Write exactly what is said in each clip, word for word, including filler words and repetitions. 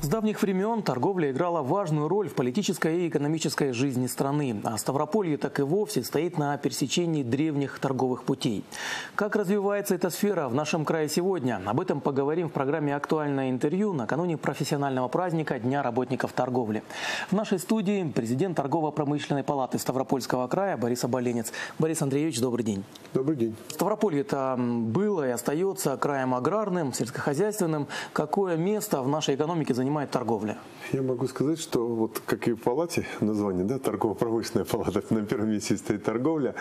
давних времен торговля играла важную роль в политической и экономической жизни страны, а Ставрополье так и вовсе стоит на пересечении древних торговых путей. Как развивается эта сфера в нашем крае сегодня? Об этом поговорим в программе «Актуальное интервью» накануне профессионального праздника Дня работников торговли. В нашей студии президент Торгово-промышленной палаты Ставропольского края Борис Оболенец. Борис Андреевич, добрый день. Добрый день. Ставрополье-то было и остается краем аграрным, сельскохозяйственным. Какое место в нашей экономике занимает торговля? Я могу сказать, что вот как и в палате, название, да, торгово-промышленная палата, на первом месте стоит торговля.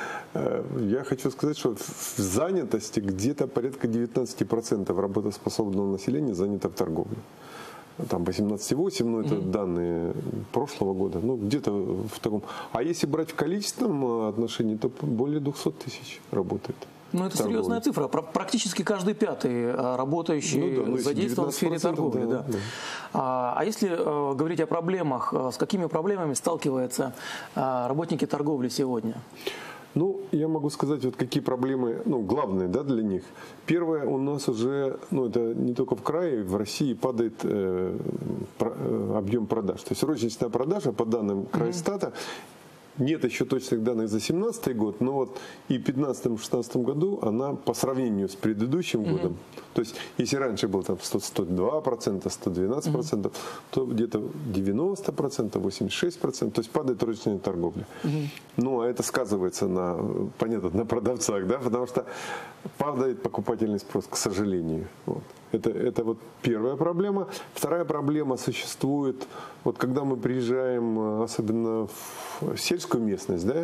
Я хочу сказать, что в занятости где-то порядка девятнадцати процентов работоспособного населения занято в торговле. Там восемнадцать целых восемь десятых, ну это mm-hmm. данные прошлого года, ну где-то в таком. А если брать в количественном отношении, то более двухсот тысяч работает. Ну, это торговли. Серьезная цифра. Практически каждый пятый работающий ну, да, ну, задействован в сфере торговли. Да, да. Да. А, а если э, говорить о проблемах, с какими проблемами сталкиваются э, работники торговли сегодня? Ну, я могу сказать, вот какие проблемы, ну, главные, да, для них. Первое, у нас уже, ну, это не только в крае, в России падает э, про, э, объем продаж. То есть розничная продажа, по данным Крайстата, mm-hmm. нет еще точных данных за семнадцатый год, но вот и в пятнадцатом-шестнадцатом году она по сравнению с предыдущим mm-hmm. годом, то есть если раньше было там сто два процента, сто двенадцать процентов, mm-hmm. то где-то девяносто процентов, восемьдесят шесть процентов, то есть падает розничная торговля. Mm-hmm. Ну, а это сказывается на, понятно, на продавцах, да, потому что падает покупательный спрос, к сожалению. Вот. Это, это вот первая проблема. Вторая проблема существует, вот когда мы приезжаем, особенно в сельскую местность, да,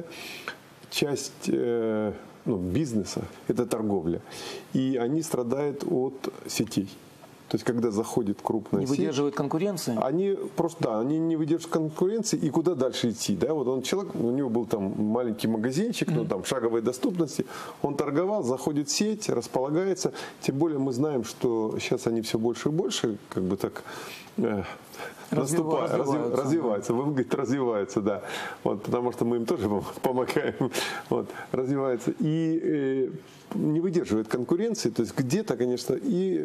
часть э, ну, бизнеса – это торговля. И они страдают от сетей. То есть, когда заходит крупная не сеть, выдерживают конкуренции? Они просто, да, они не выдерживают конкуренции, и куда дальше идти, да, вот он человек, у него был там маленький магазинчик, mm-hmm. ну там шаговой доступности, он торговал, заходит в сеть, располагается, тем более мы знаем, что сейчас они все больше и больше, как бы так, э, наступают, развиваются, развиваются, вы говорите, развиваются, да, вот, потому что мы им тоже помогаем, вот, развиваются, и э, не выдерживает конкуренции, то есть где-то, конечно, и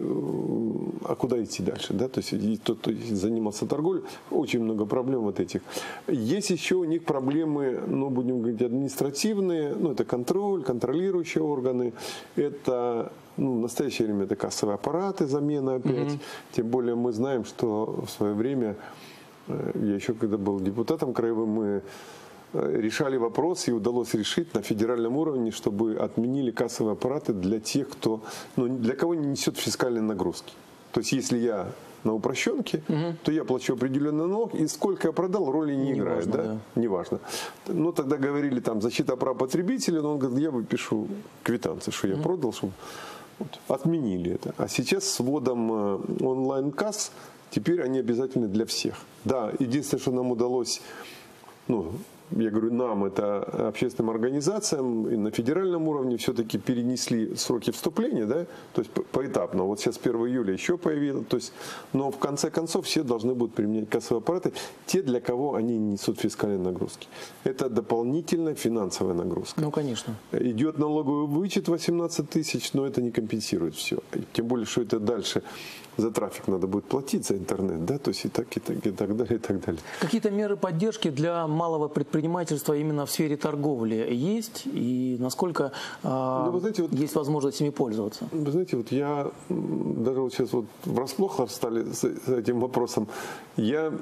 а куда идти дальше, да, то есть и тот, кто занимался торговлей, очень много проблем вот этих. Есть еще у них проблемы, ну, будем говорить, административные, ну, это контроль, контролирующие органы, это, ну, в настоящее время это кассовые аппараты, замена опять, mm-hmm. тем более мы знаем, что в свое время, я еще когда был депутатом краевым, мы решали вопрос, и удалось решить на федеральном уровне, чтобы отменили кассовые аппараты для тех, кто, ну, для кого не несет фискальные нагрузки. То есть, если я на упрощенке, угу. то я плачу определенный налог, и сколько я продал, роли не, не играет, важно, да? да? Неважно. Ну, тогда говорили, там, защита прав потребителя, но он говорит, я выпишу квитанции, что я угу. продал, что... Вот. Отменили это. А сейчас с вводом онлайн-касс, теперь они обязательны для всех. Да, единственное, что нам удалось, ну, я говорю, нам, это общественным организациям, и на федеральном уровне все-таки перенесли сроки вступления, да, то есть поэтапно. Вот сейчас первого июля еще появилось, то есть, но в конце концов все должны будут применять кассовые аппараты, те, для кого они несут фискальные нагрузки. Это дополнительная финансовая нагрузка. Ну, конечно. Идет налоговый вычет восемнадцать тысяч, но это не компенсирует все. Тем более, что это дальше за трафик надо будет платить, за интернет, да, то есть и так, и так, и так далее, и так далее. Какие-то меры поддержки для малого предпринимательства именно в сфере торговли есть? И насколько э, ну, знаете, вот, есть возможность ими пользоваться? Вы знаете, вот я даже вот сейчас вот врасплох стали с, с этим вопросом. Я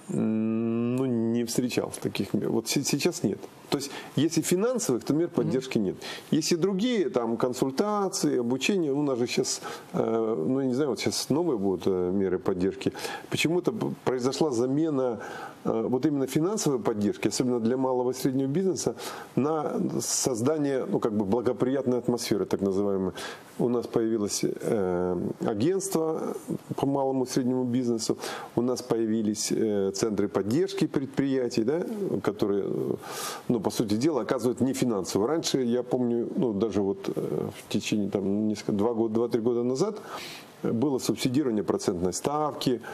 ну, не встречал таких мер. Вот сейчас нет. То есть, если финансовых, то мер поддержки mm-hmm. нет. Если другие, там, консультации, обучение, у нас же сейчас, э, ну, я не знаю, вот сейчас новые будут э, меры поддержки. Почему-то произошла замена э, вот именно финансовой поддержки, особенно для малого и среднего бизнеса, на создание, ну, как бы благоприятной атмосферы, так называемой. У нас появилось э, агентство по малому и среднему бизнесу, у нас появились э, центры поддержки предприятий, да, которые, ну, по сути дела, оказывают не финансово. Раньше, я помню, ну, даже вот э, в течение там, несколько, два года, два-три года назад было субсидирование процентной ставки,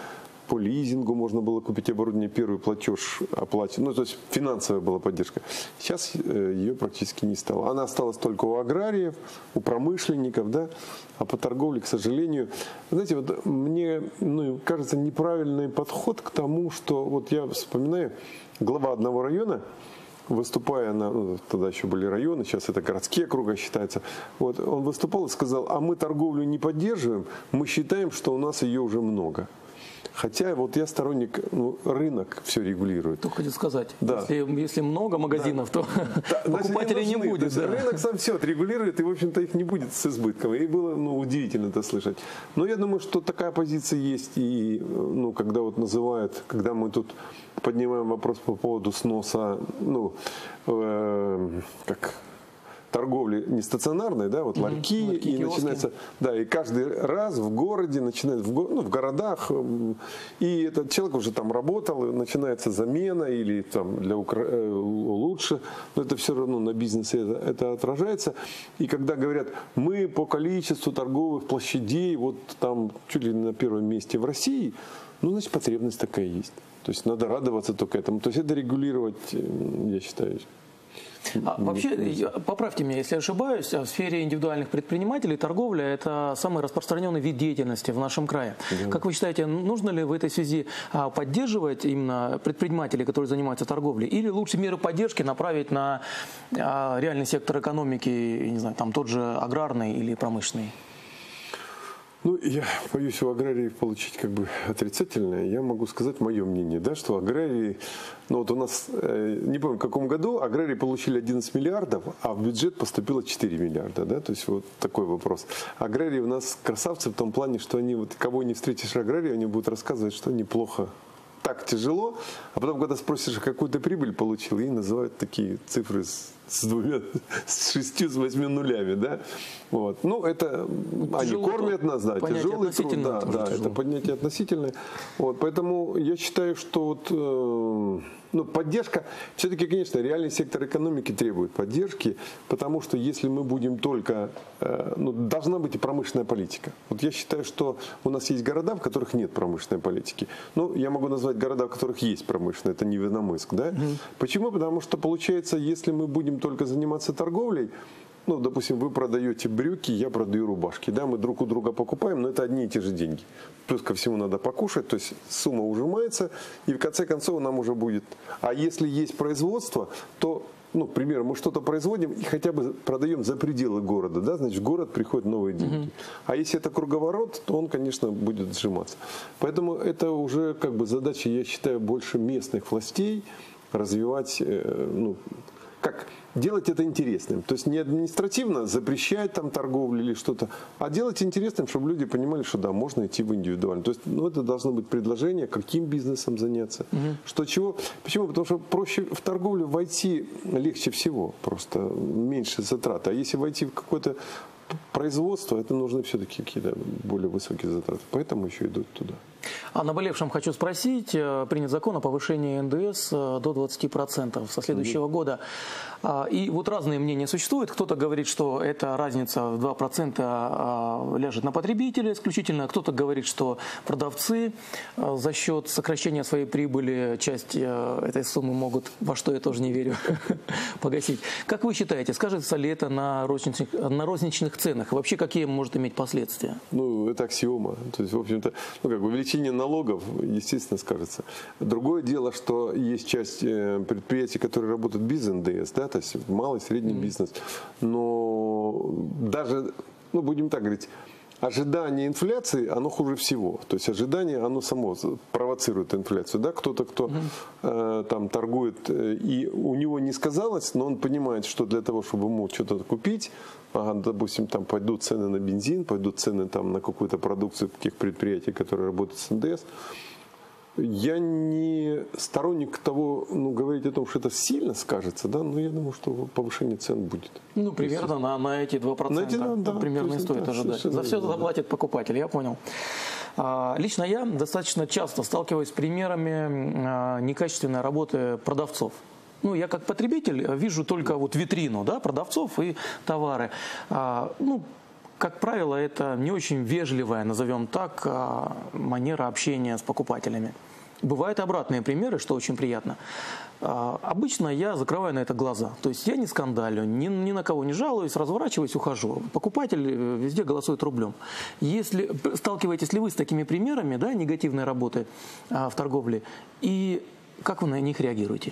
по лизингу можно было купить оборудование, первый платеж оплачен, ну то есть финансовая была поддержка. Сейчас ее практически не стало. Она осталась только у аграриев, у промышленников, да, а по торговле, к сожалению, знаете, вот мне ну, кажется неправильный подход к тому, что вот я вспоминаю, глава одного района, выступая на, ну, тогда еще были районы, сейчас это городские округа считаются, вот, он выступал и сказал, а мы торговлю не поддерживаем, мы считаем, что у нас ее уже много. Хотя вот я сторонник, ну, рынок все регулирует. Только хотел сказать, да. если, если много магазинов, да. то да, покупателей не, не будет. Да. Рынок сам все отрегулирует, и, в общем-то, их не будет с избытком. И было ну, удивительно это слышать. Но я думаю, что такая позиция есть, и ну, когда вот называют, когда мы тут поднимаем вопрос по поводу сноса, ну, э, как... торговли не стационарной, да, вот ларьки, mm-hmm. ларьки и начинается, да, и каждый раз в городе начинает, в, го, ну, в городах, и этот человек уже там работал, и начинается замена или там для укра... лучше, но это все равно на бизнесе это, это отражается. И когда говорят, мы по количеству торговых площадей, вот там чуть ли не на первом месте в России, ну, значит, потребность такая есть. То есть надо радоваться только этому. То есть это регулировать, я считаю, А вообще, поправьте меня, если я ошибаюсь, в сфере индивидуальных предпринимателей торговля – это самый распространенный вид деятельности в нашем крае. Да. Как вы считаете, нужно ли в этой связи поддерживать именно предпринимателей, которые занимаются торговлей, или лучше меры поддержки направить на реальный сектор экономики, не знаю, там тот же аграрный или промышленный? Ну, я боюсь у аграриев получить как бы отрицательное. Я могу сказать мое мнение, да, что аграрии, ну вот у нас, э, не помню в каком году, аграрии получили одиннадцать миллиардов, а в бюджет поступило четыре миллиарда, да, то есть вот такой вопрос. Аграрии у нас красавцы в том плане, что они, вот кого не встретишь аграрии, они будут рассказывать, что они плохо, так тяжело, а потом, когда спросишь, какую ты прибыль получил, и называют такие цифры с, с двумя, с шестью, с восьми нулями, да, вот. Ну, это, тяжело, они кормят нас, да, тяжелый труд, да, да, это поднятие относительное, вот, поэтому я считаю, что вот, э, ну, поддержка, все-таки, конечно, реальный сектор экономики требует поддержки, потому что если мы будем только, э, ну, должна быть и промышленная политика. Вот я считаю, что у нас есть города, в которых нет промышленной политики. Ну, я могу назвать города, в которых есть промышленная, это Невиномысск, да? Mm-hmm. Почему? Потому что, получается, если мы будем только заниматься торговлей, ну, допустим, вы продаете брюки, я продаю рубашки, да, мы друг у друга покупаем, но это одни и те же деньги. Плюс ко всему надо покушать, то есть сумма ужимается, и в конце концов нам уже будет. А если есть производство, то, ну, к примеру, мы что-то производим и хотя бы продаем за пределы города, да, значит, в город приходят новые деньги. Mm-hmm. А если это круговорот, то он, конечно, будет сжиматься. Поэтому это уже как бы задача, я считаю, больше местных властей развивать, э, ну, как делать это интересным. То есть не административно запрещать там торговлю или что-то, а делать интересным, чтобы люди понимали, что да, можно идти в индивидуально. То есть, ну, это должно быть предложение, каким бизнесом заняться, угу. что чего. Почему? Потому что проще в торговлю войти легче всего, просто меньше затрат. А если войти в какое-то производство, это нужны все-таки какие-то более высокие затраты. Поэтому еще идут туда. О наболевшем хочу спросить. Принят закон о повышении эн дэ эс до двадцати процентов со следующего mm-hmm. года. И вот разные мнения существуют. Кто-то говорит, что эта разница в два процента ляжет на потребителя исключительно. Кто-то говорит, что продавцы за счет сокращения своей прибыли часть этой суммы могут, во что я тоже не верю, погасить. Как вы считаете, скажется ли это на розничных, на розничных ценах? Вообще, какие может иметь последствия? Ну, это аксиома. То есть, в общем-то, ну, как бы увеличение налогов, естественно, скажется. Другое дело, что есть часть предприятий, которые работают без эн дэ эс, да, то есть малый, средний mm-hmm. бизнес. Но даже, ну, будем так говорить, ожидание инфляции, оно хуже всего. То есть ожидание, оно само провоцирует инфляцию. Да? Кто-то, кто mm-hmm. э, там торгует, и у него не сказалось, но он понимает, что для того, чтобы ему что-то купить, ага, допустим, там пойдут цены на бензин, пойдут цены там на какую-то продукцию тех предприятий, которые работают с эн дэ эс. Я не сторонник того, ну, говорить о том, что это сильно скажется, да, но я думаю, что повышение цен будет. Ну, примерно на, на эти два процента эти, да, да, примерно и стоит да, ожидать. За все это заплатит покупатель, я понял. А, лично я достаточно часто сталкиваюсь с примерами а, некачественной работы продавцов. Ну, я как потребитель вижу только вот витрину, да, продавцов и товары. А, ну, как правило, это не очень вежливая, назовем так, манера общения с покупателями. Бывают обратные примеры, что очень приятно. Обычно я закрываю на это глаза. То есть я не скандалю, ни, ни на кого не жалуюсь, разворачиваюсь, ухожу. Покупатель везде голосует рублем. Если, сталкиваетесь ли вы с такими примерами, да, негативной работы в торговле, и как вы на них реагируете?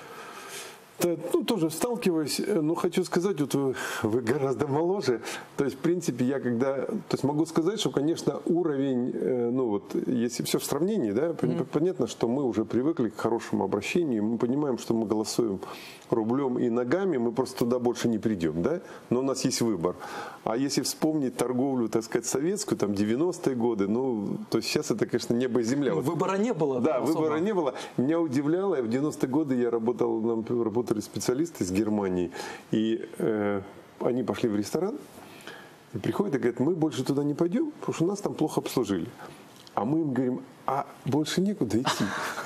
Да, ну, тоже сталкиваюсь, но хочу сказать, вот вы, вы гораздо моложе, то есть, в принципе, я когда, то есть, могу сказать, что, конечно, уровень, ну, вот, если все в сравнении, да, mm-hmm. понятно, что мы уже привыкли к хорошему обращению, мы понимаем, что мы голосуем рублем и ногами, мы просто туда больше не придем, да, но у нас есть выбор. А если вспомнить торговлю, так сказать, советскую, там, девяностые годы, ну, то сейчас это, конечно, небо и земля. Ну, выбора не было. Да, особо. Выбора не было. Меня удивляло, в девяностые годы я работал, нам работали специалисты из Германии, и э, они пошли в ресторан, и приходят и говорят, мы больше туда не пойдем, потому что нас там плохо обслужили. А мы им говорим, а больше некуда идти.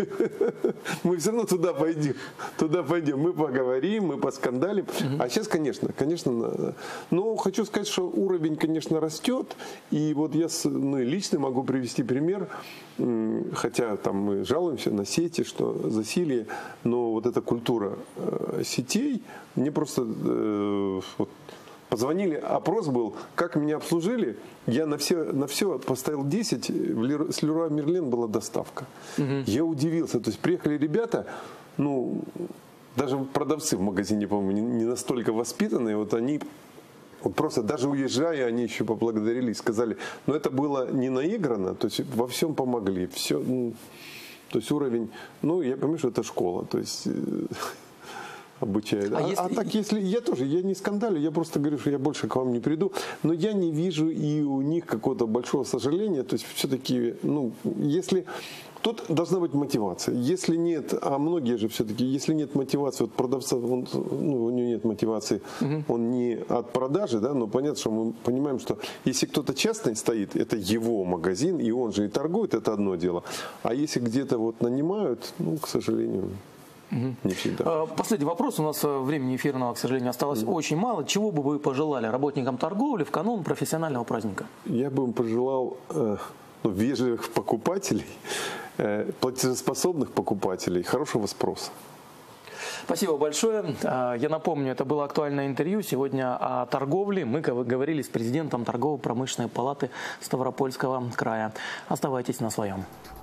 Мы все равно туда пойдем. Туда пойдем. Мы поговорим, мы поскандалим. А сейчас, конечно, конечно. Но хочу сказать, что уровень, конечно, растет. И вот я ну, лично могу привести пример. Хотя там мы жалуемся на сети, что засилье. Но вот эта культура сетей, мне просто... Вот, позвонили, опрос был, как меня обслужили, я на все, на все поставил десять, с Леруа Мерлен была доставка. Угу. Я удивился, то есть приехали ребята, ну, даже продавцы в магазине, по-моему, не, не настолько воспитанные, вот они, вот просто даже уезжая, они еще поблагодарили и сказали, но это было не наиграно, то есть во всем помогли, все, ну, то есть уровень, ну, я понимаю, что это школа, то есть... обучает. А, а, если... а так, если я тоже, я не скандалю, я просто говорю, что я больше к вам не приду, но я не вижу и у них какого-то большого сожаления, то есть все-таки, ну, если... Тут должна быть мотивация. Если нет, а многие же все-таки, если нет мотивации, вот продавца, он, ну, у него нет мотивации, угу. он не от продажи, да, но понятно, что мы понимаем, что если кто-то частный стоит, это его магазин, и он же и торгует, это одно дело. А если где-то вот нанимают, ну, к сожалению... Не всегда. Последний вопрос. У нас времени эфирного, к сожалению, осталось mm. очень мало. Чего бы вы пожелали работникам торговли в канун профессионального праздника? Я бы им пожелал э, ну, вежливых покупателей, э, платежеспособных покупателей, хорошего спроса. Спасибо большое. Я напомню, это было актуальное интервью. Сегодня о торговле. Мы говорили с президентом торгово-промышленной палаты Ставропольского края. Оставайтесь на своем.